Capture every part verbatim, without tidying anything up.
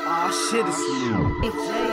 Ah, shit, it's you.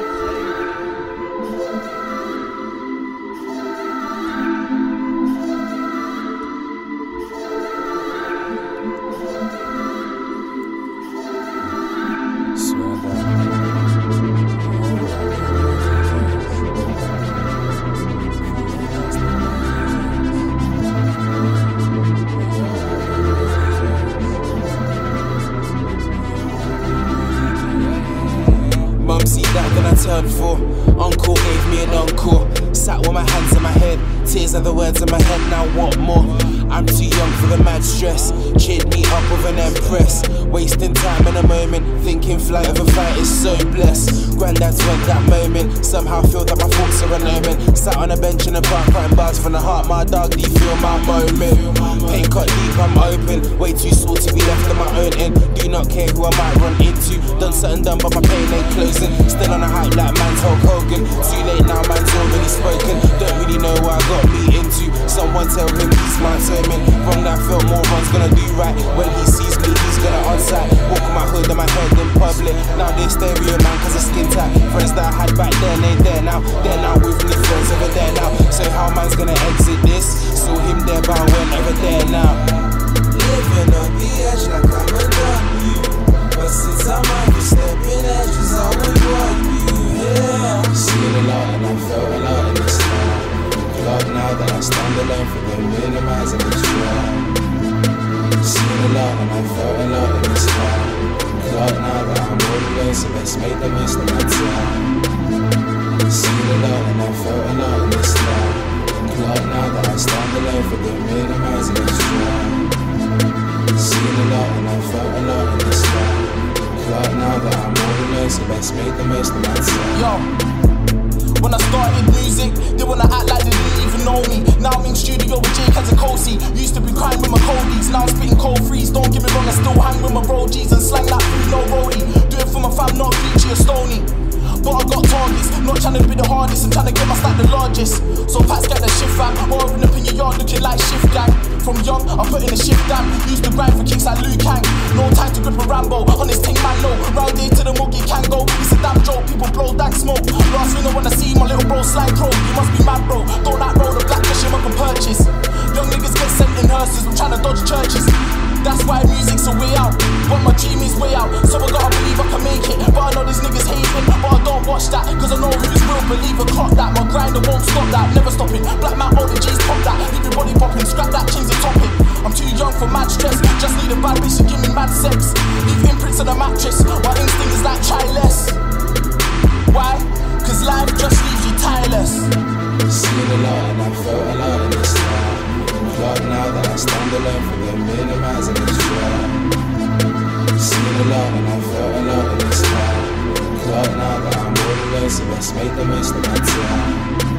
Mum see that, then I turned for. Uncle gave me an encore. Sat with my hands in my head, tears are the words in my head. Now what more? I'm too young for the mad stress. Cheered me up with an empress. Wasting time in a moment, thinking flight of a fight is so blessed. Granddad's went that moment. Somehow feel that my thoughts are an omen. Sat on a bench in a park, writing bars from the heart. My dog, do you feel my moment? Pain cut deep, I'm open. Way too sore to be left on my own end. Do not care who I might run into. Done something done, but my pain ain't closing. Still on a hype like man's Hulk Hogan. Too late now, man's already spoken. Don't really know what I got me into. Someone tell him he's my timing. Wrong that felt more run's gonna do right. When he sees me, he's gonna onside. Walk on my hood and my head in public. Now they stereo man cause of skin tight. Friends that I had back then ain't there now. They're now with me, friends over there now. So how man's gonna exit this? Saw him there but I went over there now. Living on the edge like I'm a W. But since I'm out for stepping edges, I would want you here. Seen a lot and I felt a lot in this life. Glad now that I stand alone for the minimizing this drive. Seen a lot and I felt a lot in this life. Glad now that I'm all alone, so let's make the most of my time. Seen a lot and I felt a lot in this life. Glad now that I stand alone for the minimizing this drive. Seen a lot and I felt a lot in this life. Glad now that I'm all alone, so let's make the most of my time. Yo, when I started music, they wanna act like they didn't even know me. Now I'm in studio with J and Kosee. Used to be crying with my coldies, now I'm spitting cold freeze. Don't get me wrong, I still hang with my bro G's and slang like food, no roadie. Do it for my fam, not Gucci or Stoney. But I got targets, not trying to be the hardest and trying to get my stack the largest. So Pats get the shift fam, or open up in your yard looking like shift gang. From young, I put in the shift down. Used to grind for kicks like Luke Hang. No time to grip a Rambo, on this ting man low. Round day to the mug, you can go. It's a damn joke, people blow dank smoke. Last thing I wanna see my little bro slide crow. You must be mad bro, don't like roll the black cash him up and purchase. Young niggas get sent in hearses, I'm trying to dodge churches. That's why music's a way out, but my dream is way out. So I gotta believe I can make it, but I know these niggas hating. But I don't watch that, cause I know who's real, believe and clock that. My grinder won't stop that, never stopping. Black man, all the G's pop that. Leave your body popping, scrap that, change the topic. I'm too young for mad stress, just need a bad bitch to give me mad sex. Leave imprints on the mattress, my instinct is like try less. Why? Cause life just leaves you tireless. Seen a lot and I felt a lot in this life. Glad now that I stand alone for the minimizing this drive. Seen a lot and I felt a lot in this life. Glad now that I'm all alone, so let's make the most of my time.